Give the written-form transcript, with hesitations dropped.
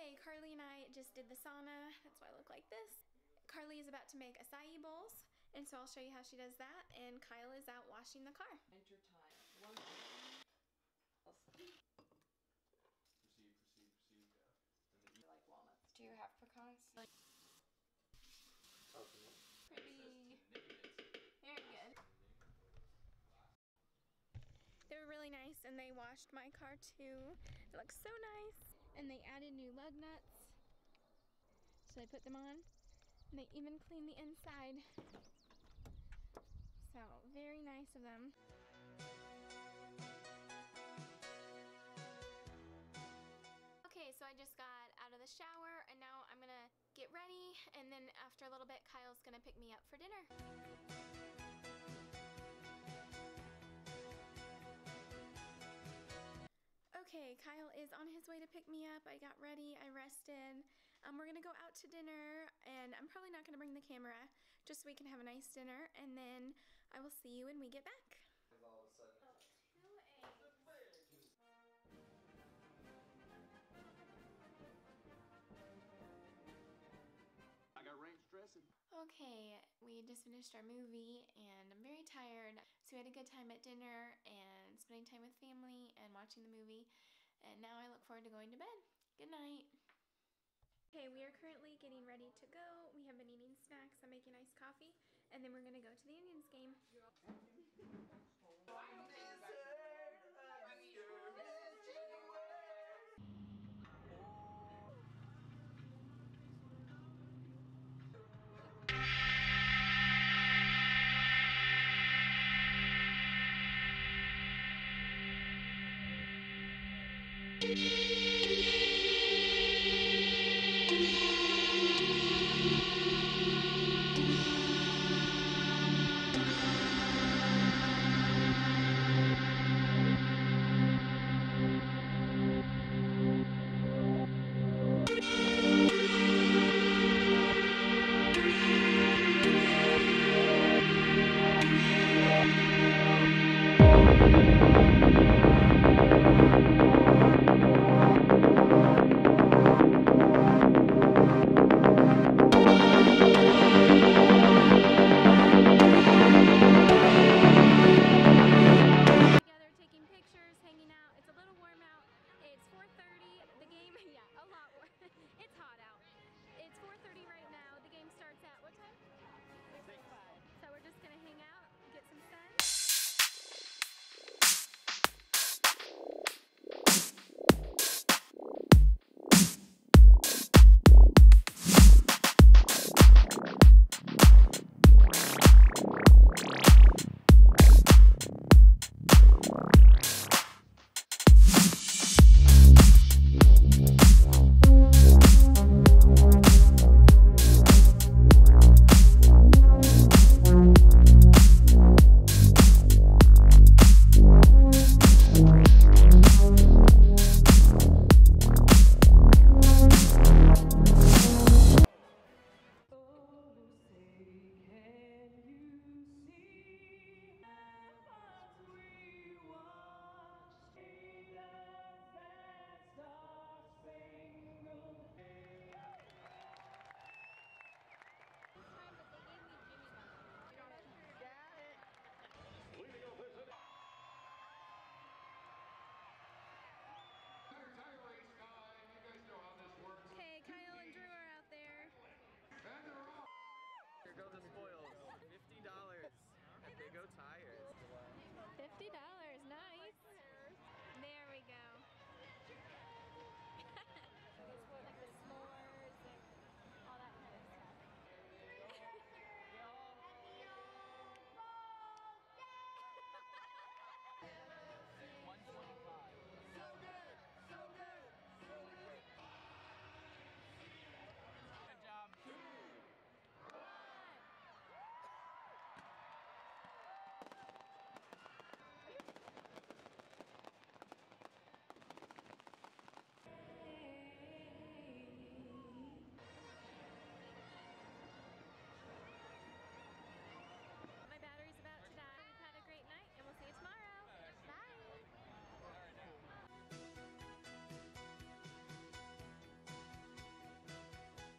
Okay, Carly and I just did the sauna. That's why I look like this. Carly is about to make acai bowls, and so I'll show you how she does that. And Kyle is out washing the car. Enter time. Proceed. You like walnuts. Do you have pecans? Pretty. Very good. They were really nice, and they washed my car too. It looks so nice. And they added new lug nuts. So I put them on, and they even cleaned the inside. So very nice of them. Okay, so I just got out of the shower, and now I'm gonna get ready, and then after a little bit, Kyle's gonna pick me up for dinner. Okay, Kyle is on his way to pick me up. I got ready, I rested. We're gonna go out to dinner, and I'm probably not gonna bring the camera, just so we can have a nice dinner, and then I will see you when we get back. All of a sudden, Oh, 2 eggs. I got range dressing. Okay, we just finished our movie and I'm very tired. So we had a good time at dinner and spending time with family and watching the movie. And now I look forward to going to bed. Good night. Okay, we are currently getting ready to go. We have been eating snacks. I'm making iced coffee. And then we're going to go to the Indians game.